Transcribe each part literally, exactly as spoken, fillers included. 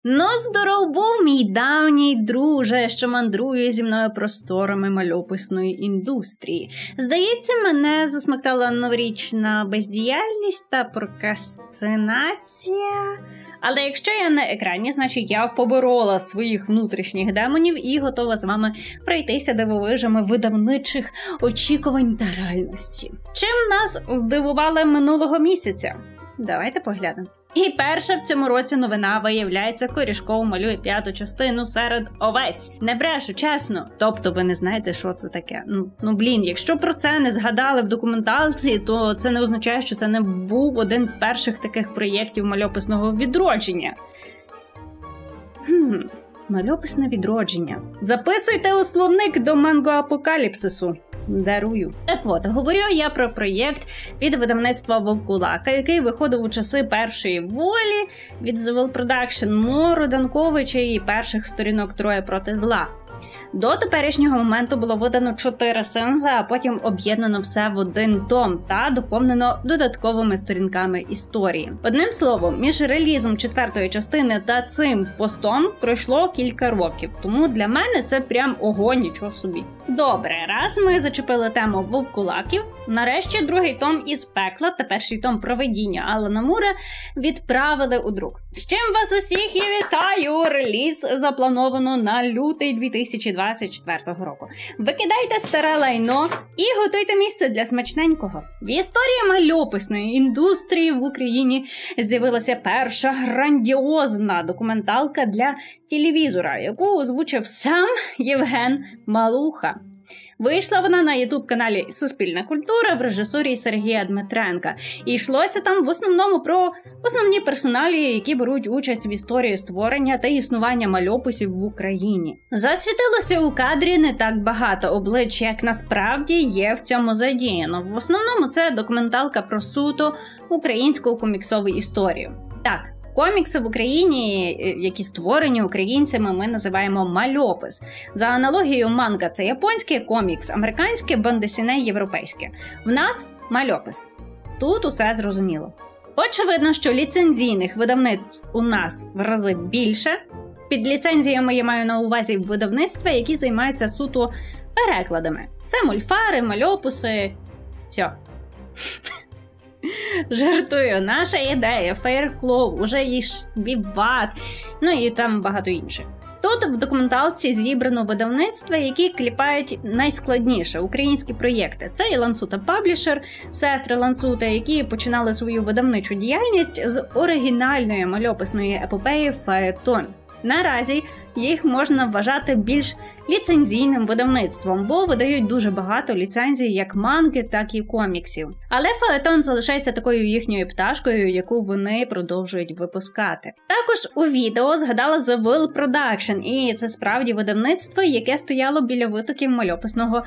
Ну, здоров був, мій давній друже, що мандрує зі мною просторами мальописної індустрії. Здається, мене засмактала новорічна бездіяльність та прокрастинація. Але якщо я на екрані, значить я поборола своїх внутрішніх демонів і готова з вами пройтися дивовижами видавничих очікувань та реальності. Чим нас здивували минулого місяця? Давайте поглянемо. І перша в цьому році новина, виявляється, Корішков малює п'яту частину серед овець. Не брешу, чесно. Тобто ви не знаєте, що це таке. Ну, ну блін, якщо про це не згадали в документалці, то це не означає, що це не був один з перших таких проєктів мальописного відродження. Хм, мальописне відродження. Записуйте у словник до манго-апокаліпсису. Дарую. Так от, говорю я про проєкт від видавництва Вовкулака, який виходив у часи першої волі від The Will Production Мору Данковича і перших сторінок Троє проти зла. До теперішнього моменту було видано чотири сингли, а потім об'єднано все в один том та доповнено додатковими сторінками історії. Одним словом, між релізом четвертої частини та цим постом пройшло кілька років, тому для мене це прям ого, нічого собі. Добре, раз ми зачепили тему Вовкулаків, нарешті другий том із пекла та перший том провидіння Алана Мура відправили у друк. З чим вас усіх і вітаю! Реліз заплановано на лютий дві тисячі двадцять четвертого року. Викидайте старе лайно і готуйте місце для смачненького. В історії мальописної індустрії в Україні з'явилася перша грандіозна документалка для телевізора, яку озвучив сам Євген Малуха. Вийшла вона на ютуб-каналі «Суспільна культура» в режисурі Сергія Дмитренка. І йшлося там в основному про основні персоналі, які беруть участь в історії створення та існування мальописів в Україні. Засвітилося у кадрі не так багато облич, як насправді є в цьому задіяно. В основному це документалка про суто українську коміксову історію. Так, комікси в Україні, які створені українцями, ми називаємо мальопис. За аналогією манга – це японський комікс, американське, бандесіне – європейське. В нас – мальопис. Тут усе зрозуміло. Очевидно, що ліцензійних видавництв у нас в рази більше. Під ліцензіями я маю на увазі видавництва, які займаються суто перекладами. Це мульфари, мальопуси, все. Жартую, наша ідея, Фейерклоу, уже і Віват, ну і там багато інших. Тут в документалці зібрано видавництва, які кліпають найскладніше українські проєкти. Це і Ланцута Паблішер, сестри Ланцута, які починали свою видавничу діяльність з оригінальної мальописної епопеї «Фаетон». Наразі їх можна вважати більш ліцензійним видавництвом, бо видають дуже багато ліцензій як манги, так і коміксів. Але Фаетон залишається такою їхньою пташкою, яку вони продовжують випускати. Також у відео згадала The Will Production, і це справді видавництво, яке стояло біля витоків мальописного,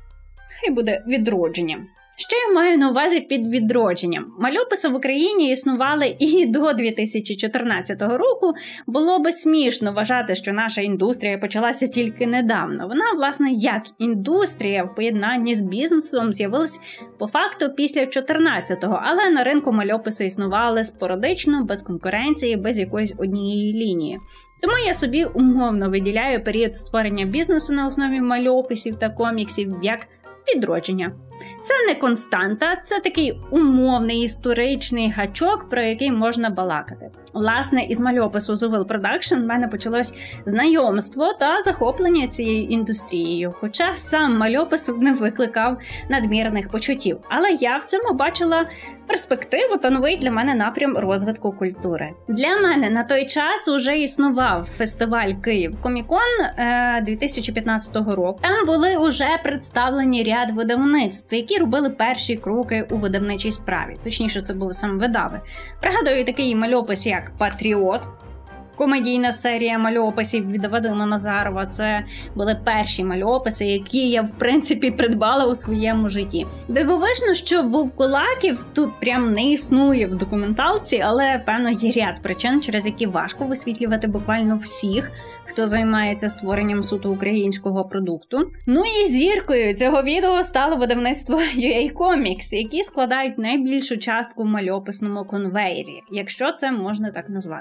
хай буде, відродження. Що я маю на увазі під відродженням? Мальописи в Україні існували і до дві тисячі чотирнадцятого року. Було би смішно вважати, що наша індустрія почалася тільки недавно. Вона, власне, як індустрія в поєднанні з бізнесом з'явилась по факту після чотирнадцятого, але на ринку мальописи існували спорадично, без конкуренції, без якоїсь однієї лінії. Тому я собі умовно виділяю період створення бізнесу на основі мальописів та коміксів як відродження. Це не константа, це такий умовний історичний гачок, про який можна балакати. Власне, із мальопису The Will Production в мене почалось знайомство та захоплення цією індустрією, хоча сам мальопис не викликав надмірних почуттів. Але я в цьому бачила перспективу та новий для мене напрям розвитку культури. Для мене на той час уже існував фестиваль Київ Комікон е, дві тисячі п'ятнадцятого року. Там були уже представлені ряд видавництв, які робили перші кроки у видавничій справі. Точніше, це були саме видави. Пригадую такий мальопис, як «Патріот», комедійна серія мальописів від Вадима Назарова. Це були перші мальописи, які я, в принципі, придбала у своєму житті. Дивовижно, що Вовкулаків тут прям не існує в документалці, але, певно, є ряд причин, через які важко висвітлювати буквально всіх, хто займається створенням суто українського продукту. Ну і зіркою цього відео стало видавництво ю ей Comics, які складають найбільшу частку в мальописному конвеєрі, якщо це можна так назвати.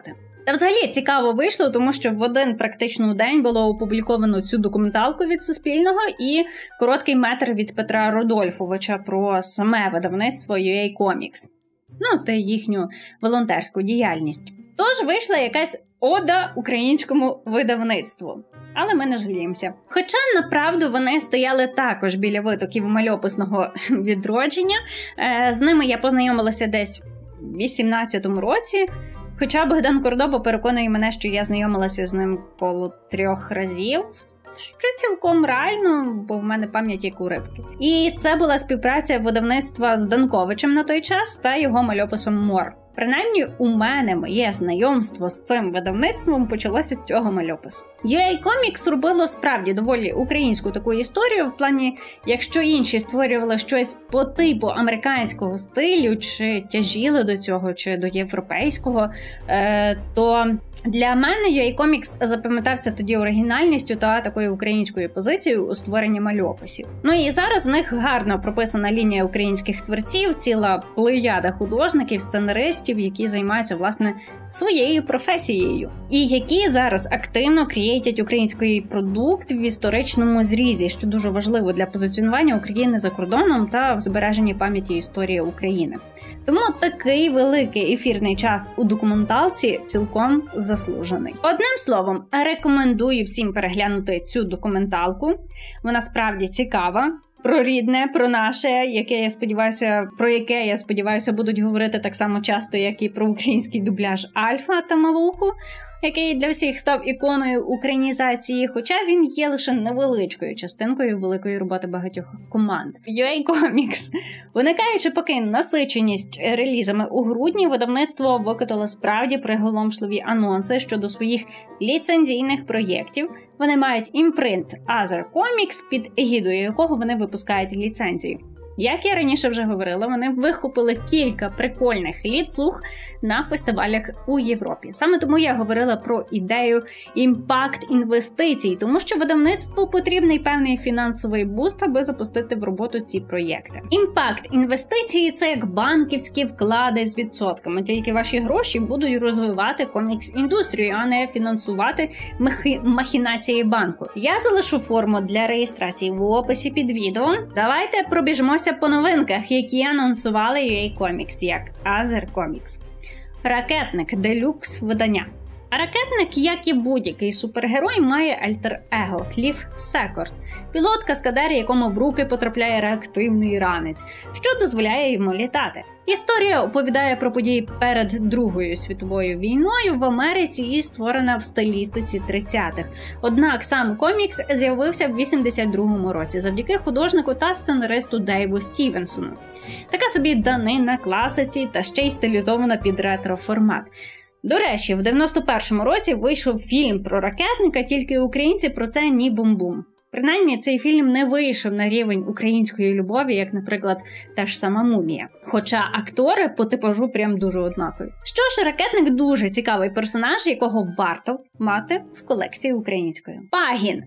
Та взагалі цікаво вийшло, тому що в один практично день було опубліковано цю документалку від Суспільного і короткий метр від Петра Рудольфовича про саме видавництво ю ей Comics. Ну, та їхню волонтерську діяльність. Тож вийшла якась ода українському видавництву. Але ми не жаліємося. Хоча, направду, вони стояли також біля витоків мальописного відродження. З ними я познайомилася десь в вісімнадцятому році. Хоча Богдан Кордоба переконує мене, що я знайомилася з ним коло трьох разів. Що цілком реально, бо в мене пам'ять як у рибки. І це була співпраця видавництва з Данковичем на той час та його мальописом Мор. Принаймні, у мене моє знайомство з цим видавництвом почалося з цього мальопису. ю ей Comics робило справді доволі українську таку історію, в плані, якщо інші створювали щось по типу американського стилю, чи тяжіли до цього, чи до європейського, е, то для мене ю ей Comics запам'ятався тоді оригінальністю та такою українською позицією у створенні мальописів. Ну і зараз в них гарно прописана лінія українських творців, ціла плеяда художників, сценаристів, які займаються, власне, своєю професією. І які зараз активно креатять український продукт в історичному зрізі, що дуже важливо для позиціонування України за кордоном та в збереженні пам'яті історії України. Тому такий великий ефірний час у документалці цілком заслужений. Одним словом, рекомендую всім переглянути цю документалку. Вона справді цікава. Про рідне, про наше, яке я сподіваюся, про яке я сподіваюся будуть говорити так само часто, як і про український дубляж Альфа та Малуху, який для всіх став іконою українізації, хоча він є лише невеличкою частинкою великої роботи багатьох команд. ю ей Comics. Уникаючи поки насиченість релізами у грудні, видавництво викотало справді приголомшливі анонси щодо своїх ліцензійних проєктів. Вони мають імпринт Other Comics, під егідою якого вони випускають ліцензію. Як я раніше вже говорила, вони вихопили кілька прикольних ліцух на фестивалях у Європі. Саме тому я говорила про ідею імпакт-інвестицій, тому що видавництву потрібний певний фінансовий буст, аби запустити в роботу ці проєкти. Імпакт-інвестиції – це як банківські вклади з відсотками, тільки ваші гроші будуть розвивати комікс-індустрію, а не фінансувати махи... махінації банку. Я залишу форму для реєстрації в описі під відео. Давайте пробіжмося по новинках, які анонсували ю ей Comics, як Other Comics. Ракетник делюкс видання. Ракетник, як і будь-який супергерой, має альтер-его Кліф Секорд, пілот-каскадер, якому в руки потрапляє реактивний ранець, що дозволяє йому літати. Історія оповідає про події перед Другою світовою війною в Америці і створена в стилістиці тридцятих. Однак сам комікс з'явився в вісімдесят другому році завдяки художнику та сценаристу Дейву Стівенсону. Така собі данина класиці та ще й стилізована під ретро-формат. До речі, в дев'яносто першому році вийшов фільм про ракетника, тільки українці про це ні бум-бум. Принаймні, цей фільм не вийшов на рівень української любові, як, наприклад, та ж сама «Мумія». Хоча актори по типажу прям дуже однакові. Що ж, ракетник дуже цікавий персонаж, якого варто мати в колекції української. Пагін.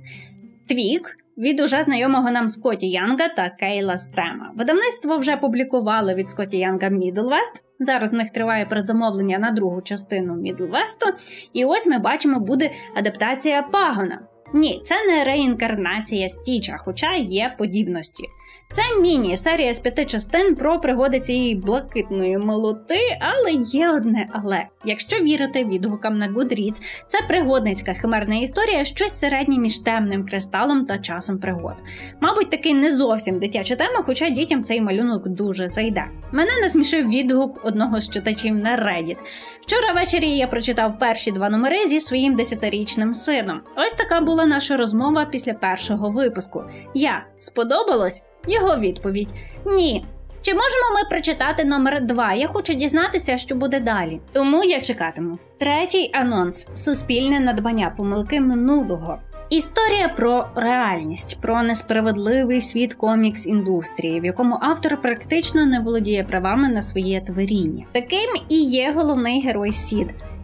Твік. Від уже знайомого нам Скотті Янга та Кейла Стрема. Видавництво вже публікували від Скотті Янга Мідлвест. Зараз в них триває передзамовлення на другу частину Мідлвесту. І ось ми бачимо, буде адаптація Пагона. Ні, це не реінкарнація Стіча, хоча є подібності. Це міні-серія з п'яти частин про пригоди цієї блакитної милоти, але є одне але. Якщо вірити відгукам на Goodreads, це пригодницька химерна історія, щось середнє між темним кристалом та часом пригод. Мабуть, таки не зовсім дитяча тема, хоча дітям цей малюнок дуже зайде. Мене насмішив відгук одного з читачів на Reddit. Вчора ввечері я прочитав перші два номери зі своїм десятирічним сином. Ось така була наша розмова після першого випуску. Я. Сподобалось? Його відповідь – ні. Чи можемо ми прочитати номер два? Я хочу дізнатися, що буде далі. Тому я чекатиму. Третій анонс – суспільне надбання, помилки минулого. Історія про реальність, про несправедливий світ комікс-індустрії, в якому автор практично не володіє правами на своє творіння. Таким і є головний герой Сід.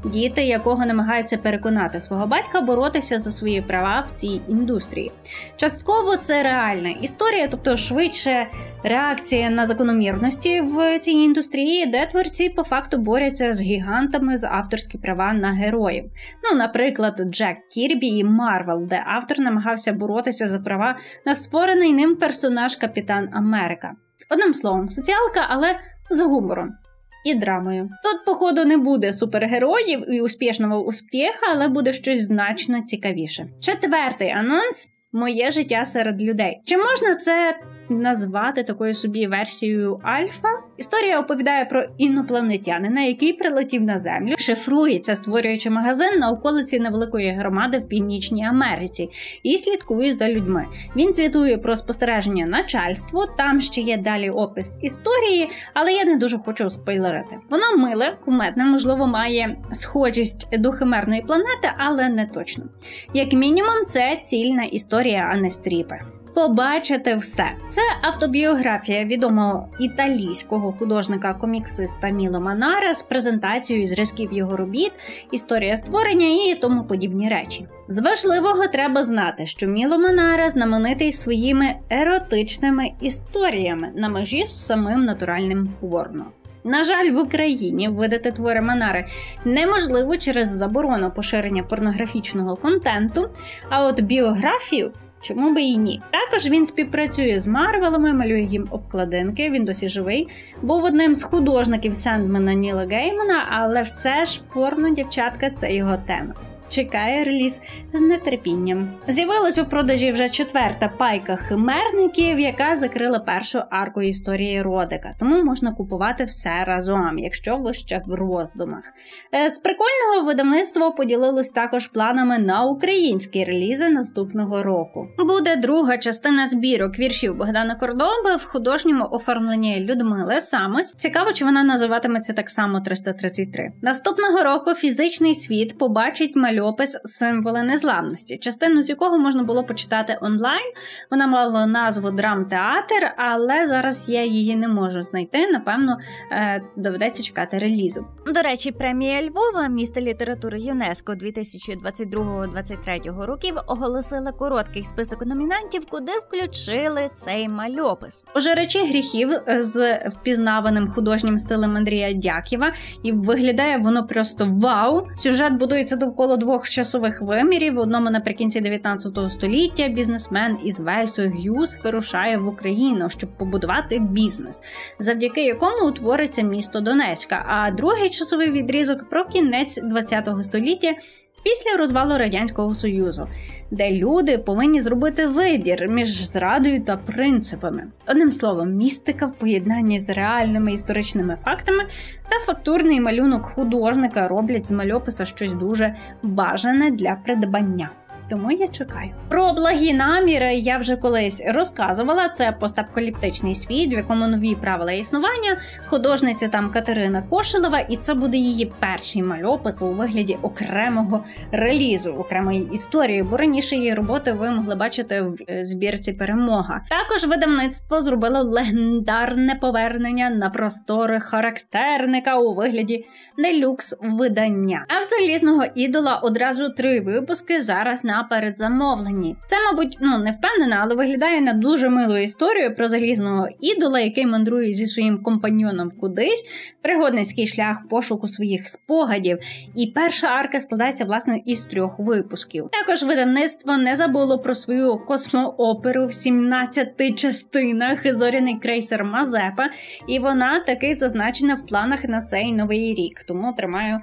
діти якого намагаються переконати свого батька боротися за свої права в цій індустрії. Частково це реальна історія, тобто швидше реакція на закономірності в цій індустрії, де творці по факту борються з гігантами за авторські права на героїв. Ну, наприклад, Джек Кірбі і Марвел, де автор намагався боротися за права на створений ним персонаж Капітан Америка. Одним словом, соціалка, але з гумором і драмою. Тут, походу, не буде супергероїв і успішного успіха, але буде щось значно цікавіше. Четвертий анонс – «Моє життя серед людей». Чи можна це назвати такою собі версією альфа? Історія оповідає про інопланетянина, який прилетів на Землю, шифрується, створюючи магазин на околиці невеликої громади в Північній Америці і слідкує за людьми. Він звітує про спостереження начальству, там ще є далі опис історії, але я не дуже хочу спойлерити. Воно миле, кумедне, можливо, має схожість до химерної планети, але не точно. Як мінімум, це цільна історія, а не стріпи. Побачите все. Це автобіографія відомого італійського художника-коміксиста Міло Манара з презентацією зразків його робіт, історія створення і тому подібні речі. З важливого треба знати, що Міло Манара знаменитий своїми еротичними історіями на межі з самим натуральним порно. На жаль, в Україні видати твори Манари неможливо через заборону поширення порнографічного контенту, а от біографію чому би і ні. Також він співпрацює з Марвелами, малює їм обкладинки, він досі живий. Був одним з художників Сендмена Ніла Геймана, але все ж порно-дівчатка – це його тема. Чекає реліз з нетерпінням. З'явилась у продажі вже четверта пайка химерників, яка закрила першу арку історії Родика. Тому можна купувати все разом, якщо ви ще в роздумах. З прикольного видавництво поділилось також планами на українські релізи наступного року. Буде друга частина збірок віршів Богдана Кордоби в художньому оформленні Людмили Самось. Цікаво, чи вона називатиметься так само триста тридцять три. Наступного року фізичний світ побачить малюнок опис «Символи незламності», частину з якого можна було почитати онлайн. Вона мала назву «Драмтеатр», але зараз я її не можу знайти, напевно, доведеться чекати релізу. До речі, премія Львова «Місто літератури ЮНЕСКО» дві тисячі двадцять другого - двадцять третього років оголосила короткий список номінантів, куди включили цей мальопис. «Пожирачі гріхів» з впізнаваним художнім стилем Андрія Дяківа, і виглядає воно просто вау. Сюжет будується довкола двох часових вимірів. В одному наприкінці дев'ятнадцятого століття бізнесмен із Вельсу Г'юз вирушає в Україну, щоб побудувати бізнес, завдяки якому утвориться місто Донецька, а другий часовий відрізок про кінець двадцятого століття після розвалу Радянського Союзу, де люди повинні зробити вибір між зрадою та принципами. Одним словом, містика в поєднанні з реальними історичними фактами та фактурний малюнок художника роблять з мальописа щось дуже бажане для придбання. Тому я чекаю. Про благі наміри я вже колись розказувала. Це постапокаліптичний світ, в якому нові правила існування. Художниця там Катерина Кошелева, і це буде її перший мальопис у вигляді окремого релізу, окремої історії, бо раніше її роботи ви могли бачити в збірці «Перемога». Також видавництво зробило легендарне повернення на простори характерника у вигляді делюкс-видання. А в «Залізного ідола» одразу три випуски зараз на передзамовленні. Це, мабуть, ну, не впевнена, але виглядає на дуже милу історію про залізного ідола, який мандрує зі своїм компаньйоном кудись, пригодницький шлях пошуку своїх спогадів. І перша арка складається, власне, із трьох випусків. Також видавництво не забуло про свою космооперу в сімнадцяти частинах «Зоряний крейсер Мазепа», і вона таки зазначена в планах на цей новий рік. Тому тримаю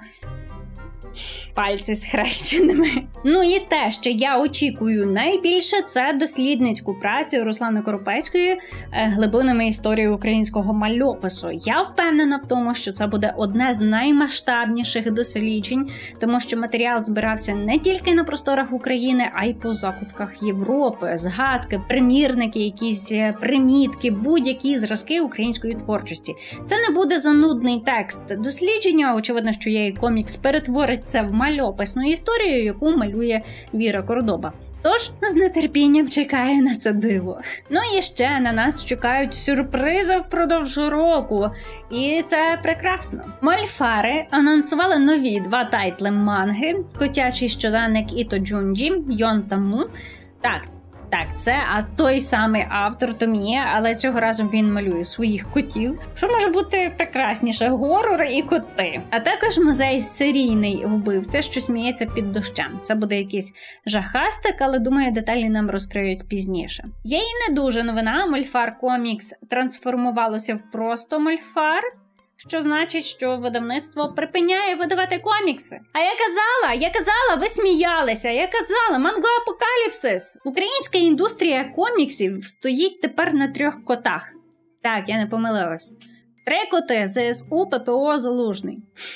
пальці схрещеними. Ну і те, що я очікую найбільше, це дослідницьку працю Руслани Коропецької «Глибинами історії українського мальопису». Я впевнена в тому, що це буде одне з наймасштабніших досліджень, тому що матеріал збирався не тільки на просторах України, а й по закутках Європи. Згадки, примірники, якісь примітки, будь-які зразки української творчості. Це не буде занудний текст дослідження, очевидно, що є і комікс перетворить це в мальописну історію, яку малює Віра Кордоба. Тож з нетерпінням чекаю на це диво. Ну і ще на нас чекають сюрпризи впродовж року. І це прекрасно. Мольфари анонсували нові два тайтли манги «Котячий щоденник Іто Джунджі» Йон Таму. Так, Так, це а той самий автор Томіє, але цього разу він малює своїх котів. Що може бути прекрасніше? Горор і коти. А також музей «Серійний вбивця, що сміється під дощем». Це буде якийсь жахастик, але, думаю, деталі нам розкриють пізніше. Є і не дуже новина. Мольфар Комікс трансформувалося в просто Мольфар, що значить, що видавництво припиняє видавати комікси. А я казала, я казала, ви сміялися, я казала, манго апокаліпсис. Українська індустрія коміксів стоїть тепер на трьох котах. Так, я не помилилась. Три коти, ЗСУ, ППО, Залужний.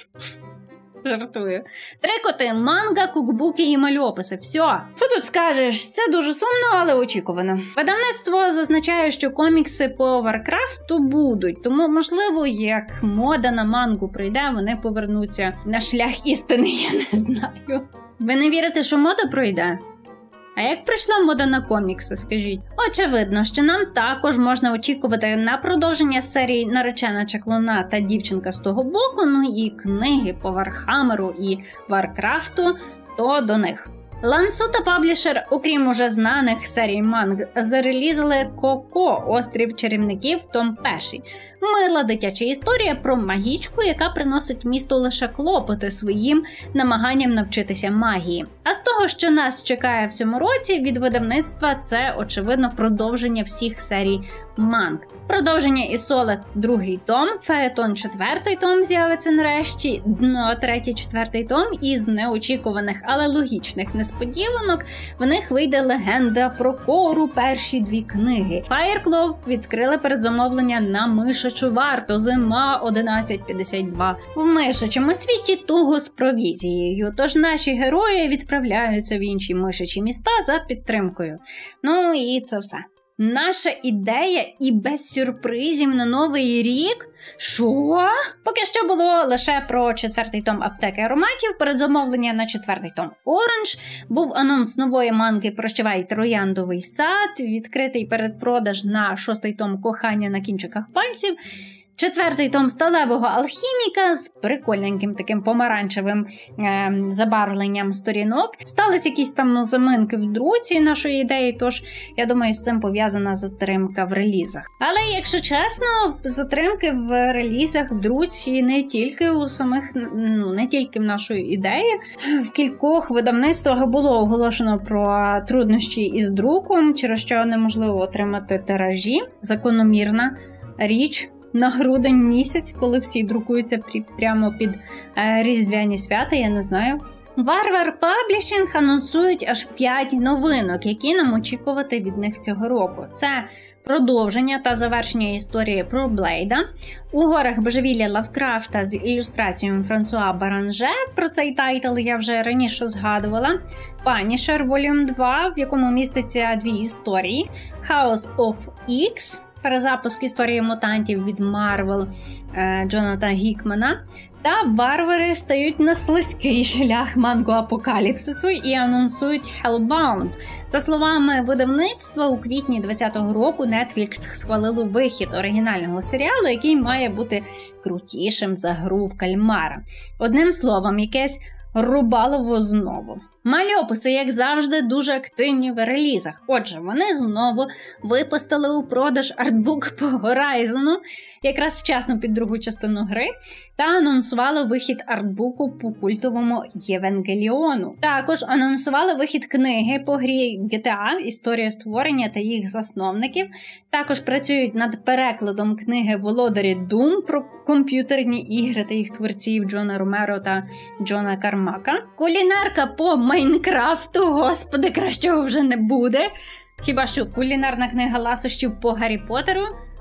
Жартую. Три коти, манга, кукбуки і мальописи. Все. Що тут скажеш? Це дуже сумно, але очікувано. Видавництво зазначає, що комікси по Варкрафту будуть. Тому, можливо, як мода на мангу прийде, вони повернуться на шлях істини, я не знаю. Ви не вірите, що мода пройде? А як прийшла мода на комікси, скажіть? Очевидно, що нам також можна очікувати на продовження серії «Наречена чаклуна» та «Дівчинка з того боку», ну і книги по Вархаммеру і Варкрафту, то до них. Ланцу та паблішер, окрім уже знаних серій манг, зарелізали «Коко. Острів чарівників. Том перший». Мила дитяча історія про магічку, яка приносить місту лише клопоти своїм намаганням навчитися магії. А з того, що нас чекає в цьому році від видавництва, це, очевидно, продовження всіх серій манг. Продовження Ісоле другий том, Фаетон четвертий том з'явиться нарешті, Дно третій, четвертий том, і з неочікуваних, але логічних несподіванок в них вийде легенда про Кору перші дві книги. Fireclaw відкрили передзамовлення на мишачу варту зима одинадцять п'ятдесят два. В мишачому світі туго з провізією, тож наші герої відправляються в інші мишачі міста за підтримкою. Ну і це все. Наша ідея і без сюрпризів на новий рік? Що? Поки що було лише про четвертий том «Аптеки ароматів», передзамовлення на четвертий том «Оранж», був анонс нової манги «Прощавай, трояндовий сад», відкритий передпродаж на шостий том «Кохання на кінчиках пальців», четвертий том «Сталевого алхіміка» з прикольненьким таким помаранчевим е, забарвленням сторінок. Стались якісь там заминки в друці нашої ідеї, тож, я думаю, з цим пов'язана затримка в релізах. Але, якщо чесно, затримки в релізах в друці не тільки у самих, ну, не тільки в нашої ідеї. В кількох видавництвах було оголошено про труднощі із друком, через що неможливо отримати тиражі. Закономірна річ на грудень місяць, коли всі друкуються прямо під е, різдвяні свята, я не знаю. Варвар Паблішинг анонсують аж п'ять новинок, які нам очікувати від них цього року. Це продовження та завершення історії про Блейда, У горах божевілля Лавкрафта з ілюстраціями Франсуа Баранже, про цей тайтл я вже раніше згадувала, Punisher Волюм два, в якому міститься дві історії, House of X, перезапуск історії мутантів від Марвел е, Джонатана Гікмана, та варвари стають на слизький шлях манго-апокаліпсису і анонсують Hellbound. За словами видавництва, у квітні двадцятого року Netflix схвалило вихід оригінального серіалу, який має бути крутішим за гру в кальмара. Одним словом, якесь рубалово знову. Мальописи, як завжди, дуже активні в релізах. Отже, вони знову випустили у продаж артбук по Horizon, якраз вчасно під другу частину гри, та анонсували вихід артбуку по культовому Євангеліону. Також анонсували вихід книги по грі джі ті ей «Історія створення та їх засновників». Також працюють над перекладом книги «Володарі Дум» про комп'ютерні ігри та їх творців Джона Ромеро та Джона Кармака. Кулінарка по Майнкрафту, господи, кращого вже не буде. Хіба що кулінарна книга ласощів по Гаррі Поттеру?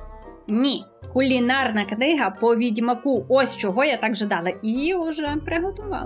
Ні. Кулінарна книга по Відьмаку. Ось чого я так ждала. І вже приготувала.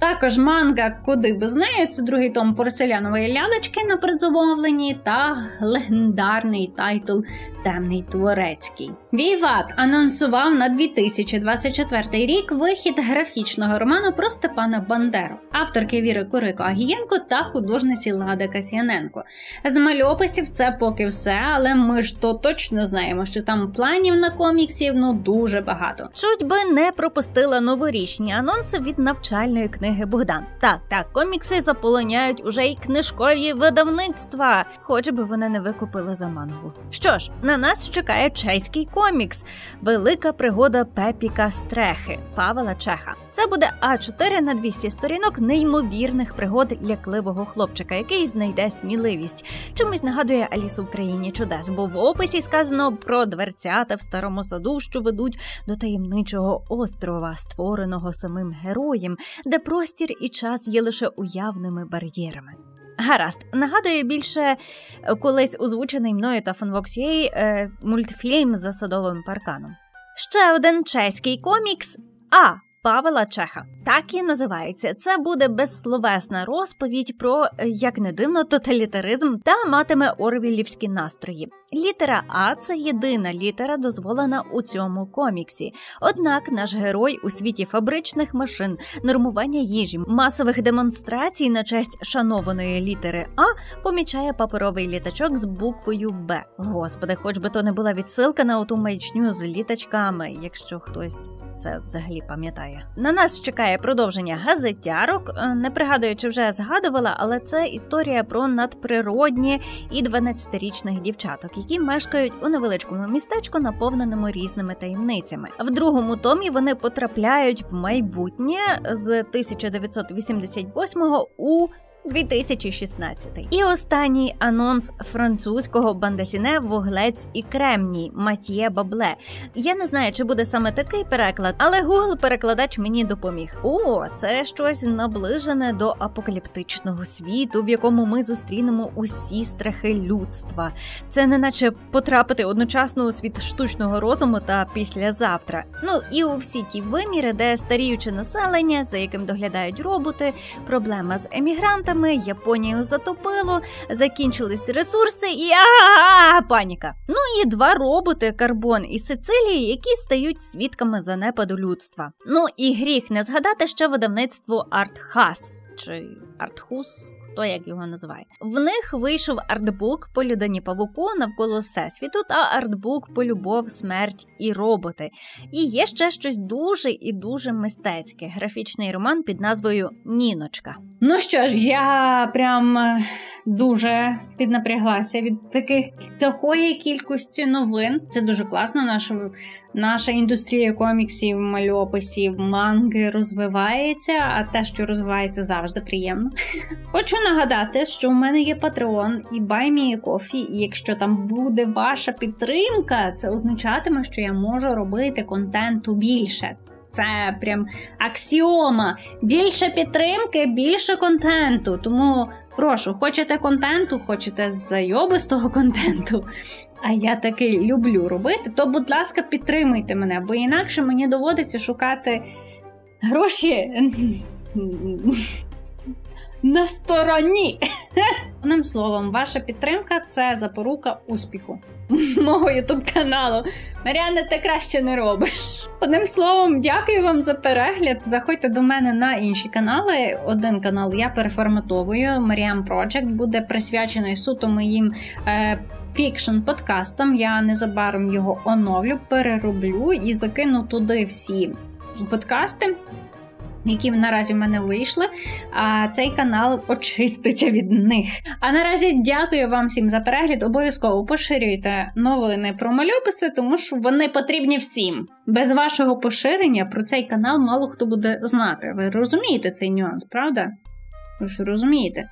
Також манга «Куди без неї» – це другий том порцелянової лялечки на предзамовленні та легендарний тайтл «Темний Дворецький». Віват анонсував на дві тисячі двадцять четвертий рік вихід графічного роману про Степана Бандеру, авторки Віри Курико-Агієнко та художниці Лади Касьяненко. З мальописів це поки все, але ми ж то точно знаємо, що там планів на коміксів ну дуже багато. Чуть би не пропустила новорічні анонси від навчальної книги Богдан. Так, так, комікси заполоняють уже й книжкові видавництва, хоч би вони не викупили за мангу. Що ж, на нас чекає чеський комікс «Велика пригода Пепіка Стрехи» Павла Чеха. Це буде а чотири на двісті сторінок неймовірних пригод лякливого хлопчика, який знайде сміливість. Чимось нагадує Алісу в країні чудес, бо в описі сказано про дверцята в старому саду, що ведуть до таємничого острова, створеного самим героєм, де простір і час є лише уявними бар'єрами. Гаразд, нагадує більше колись озвучений мною та Funvox.ua е, мультфільм за садовим парканом. Ще один чеський комікс «А» Павла Чеха. Так і називається. Це буде безсловесна розповідь про, як не дивно, тоталітаризм та матиме орвіллівські настрої. Літера «А» – це єдина літера, дозволена у цьому коміксі. Однак наш герой у світі фабричних машин, нормування їжі, масових демонстрацій на честь шанованої літери «А» помічає паперовий літачок з буквою «Б». Господи, хоч би то не була відсилка на оту маячню з літачками, якщо хтось це взагалі пам'ятає. На нас чекає продовження газетярок. Не пригадую, чи вже згадувала, але це історія про надприродні і дванадцятирічних дівчаток, які мешкають у невеличкому містечку, наповненому різними таємницями. В другому томі вони потрапляють в майбутнє з тисяча дев'ятсот вісімдесят восьмого у дві тисячі шістнадцятий. І останній анонс французького бандесіне «Вуглець і кремній» Матьє Бабле. Я не знаю, чи буде саме такий переклад, але Google-перекладач мені допоміг. О, це щось наближене до апокаліптичного світу, в якому ми зустрінемо усі страхи людства. Це не наче потрапити одночасно у світ штучного розуму та післязавтра. Ну і у всі ті виміри, де старіюче населення, за яким доглядають роботи, проблема з емігрантами, Японію затопило, закінчились ресурси і а-а-а, паніка. Ну і два роботи Карбон і Сицилії, які стають свідками занепаду людства. Ну і гріх не згадати ще видавництво Артхас чи Артхус, хто як його називає. В них вийшов артбук по людині павуку навколо всесвіту та артбук по любов, смерть і роботи. І є ще щось дуже і дуже мистецьке. Графічний роман під назвою «Ніночка». Ну що ж, я прям дуже піднапряглася від таких, такої кількості новин. Це дуже класно. Наша, наша індустрія коміксів, мальописів, манги розвивається, а те, що розвивається, завжди приємно. Хочу нагадати, що в мене є Patreon і Buy Me a Coffee, і якщо там буде ваша підтримка, це означатиме, що я можу робити контенту більше. Це прям аксіома. Більше підтримки, більше контенту. Тому прошу, хочете контенту, хочете зайобистого контенту, а я таки люблю робити, то, будь ласка, підтримуйте мене, бо інакше мені доводиться шукати гроші на стороні. Одним словом, ваша підтримка – це запорука успіху мого ютуб-каналу. Мар'яна, ти краще не робиш. Одним словом, дякую вам за перегляд. Заходьте до мене на інші канали. Один канал я переформатовую. Маріам Project буде присвячений суто моїм е, фікшн-подкастам. Я незабаром його оновлю, перероблю і закину туди всі подкасти, які наразі в мене вийшли, а цей канал очиститься від них. А наразі дякую вам всім за перегляд. Обов'язково поширюйте новини про мальописи, тому що вони потрібні всім. Без вашого поширення про цей канал мало хто буде знати. Ви розумієте цей нюанс, правда? Ви ж розумієте.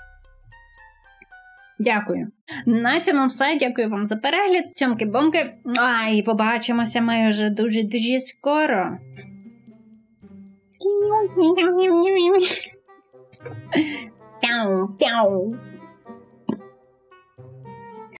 Дякую. На цьому все. Дякую вам за перегляд. Цьомки-бомки. А, і побачимося ми вже дуже-дуже скоро. Пяу, пяу.